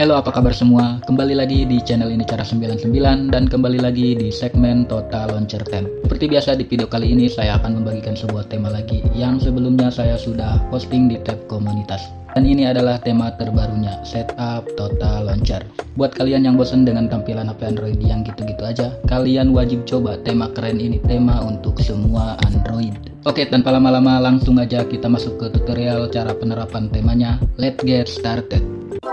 Halo, apa kabar semua? Kembali lagi di channel ini Cara 99 dan kembali lagi di segmen Total Launcher Time. Seperti biasa di video kali ini saya akan membagikan sebuah tema lagi yang sebelumnya saya sudah posting di tab komunitas. Dan ini adalah tema terbarunya, Setup Total Launcher. Buat kalian yang bosan dengan tampilan HP Android yang gitu-gitu aja, kalian wajib coba tema keren ini, tema untuk semua Android. Oke, tanpa lama-lama langsung aja kita masuk ke tutorial cara penerapan temanya. Let's get started.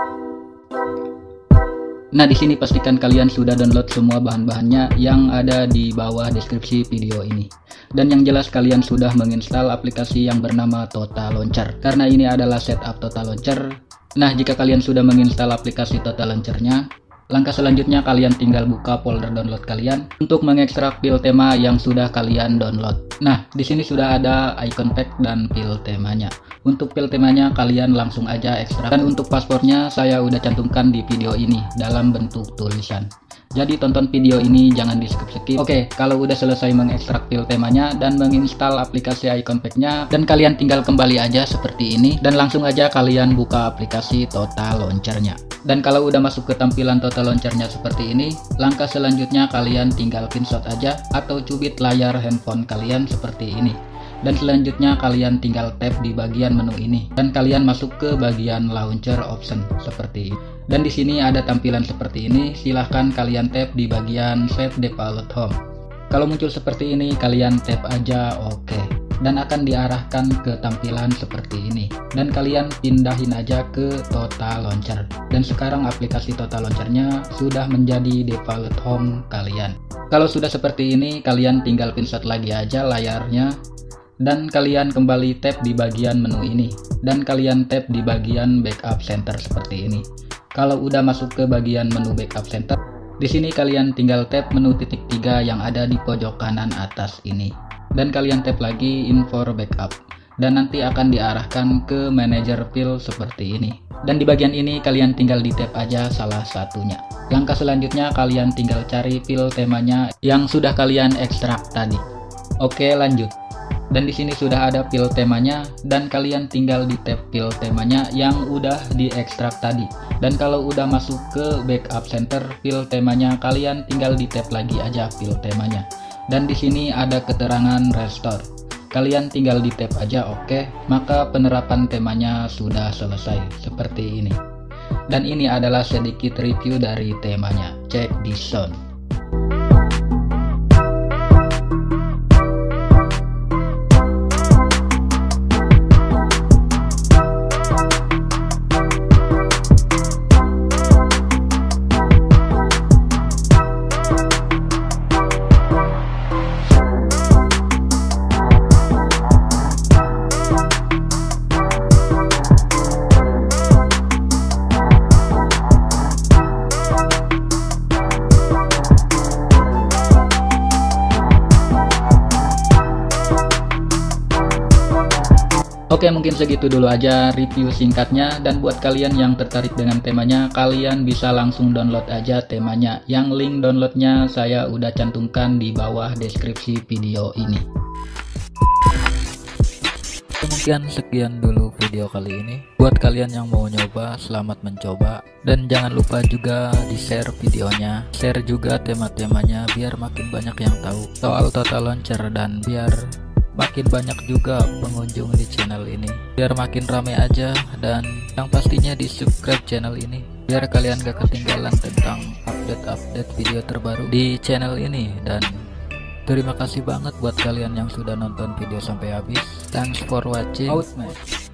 Nah, di sini pastikan kalian sudah download semua bahan-bahannya yang ada di bawah deskripsi video ini. Dan yang jelas kalian sudah menginstal aplikasi yang bernama Total Launcher. Karena ini adalah setup Total Launcher. Nah, jika kalian sudah menginstal aplikasi Total Launcher-nya, langkah selanjutnya kalian tinggal buka folder download kalian untuk mengekstrak file tema yang sudah kalian download. Nah, di sini sudah ada icon pack dan file temanya. Untuk file temanya kalian langsung aja ekstrak. Dan untuk paspornya saya udah cantumkan di video ini dalam bentuk tulisan. Jadi tonton video ini jangan di skip-skip. Oke, kalau udah selesai mengekstrak file temanya dan menginstal aplikasi icon pack-nya, dan kalian tinggal kembali aja seperti ini dan langsung aja kalian buka aplikasi Total Launcher-nya. Dan kalau udah masuk ke tampilan Total Launcher-nya seperti ini, langkah selanjutnya kalian tinggal screenshot aja atau cubit layar handphone kalian seperti ini. Dan selanjutnya kalian tinggal tap di bagian menu ini dan kalian masuk ke bagian launcher option seperti ini. Dan di sini ada tampilan seperti ini, silahkan kalian tap di bagian set default home. Kalau muncul seperti ini kalian tap aja oke. Dan akan diarahkan ke tampilan seperti ini. Dan kalian pindahin aja ke Total Launcher. Dan sekarang aplikasi Total Launcher-nya sudah menjadi default home kalian. Kalau sudah seperti ini kalian tinggal pinset lagi aja layarnya. Dan kalian kembali tap di bagian menu ini. Dan kalian tap di bagian backup center seperti ini. Kalau udah masuk ke bagian menu backup center, di sini kalian tinggal tap menu titik 3 yang ada di pojok kanan atas ini. Dan kalian tap lagi info backup. Dan nanti akan diarahkan ke manager file seperti ini. Dan di bagian ini kalian tinggal di tap aja salah satunya. Langkah selanjutnya kalian tinggal cari file temanya yang sudah kalian ekstrak tadi. Oke, lanjut. Dan di sini sudah ada file temanya dan kalian tinggal di tab file temanya yang udah diekstrak tadi. Dan kalau udah masuk ke backup center file temanya kalian tinggal di tab lagi aja file temanya. Dan di sini ada keterangan restore. Kalian tinggal di tab aja oke, maka penerapan temanya sudah selesai seperti ini. Dan ini adalah sedikit review dari temanya. Check this sound. Oke, mungkin segitu dulu aja review singkatnya, dan buat kalian yang tertarik dengan temanya kalian bisa langsung download aja temanya, yang link downloadnya saya udah cantumkan di bawah deskripsi video ini. Mungkin sekian dulu video kali ini. Buat kalian yang mau nyoba, selamat mencoba, dan jangan lupa juga di share videonya, share juga tema-temanya biar makin banyak yang tahu soal Total Launcher dan biar makin banyak juga pengunjung di channel ini, biar makin rame aja. Dan yang pastinya di subscribe channel ini biar kalian gak ketinggalan tentang update-update video terbaru di channel ini. Dan terima kasih banget buat kalian yang sudah nonton video sampai habis. Thanks for watching. Out, man.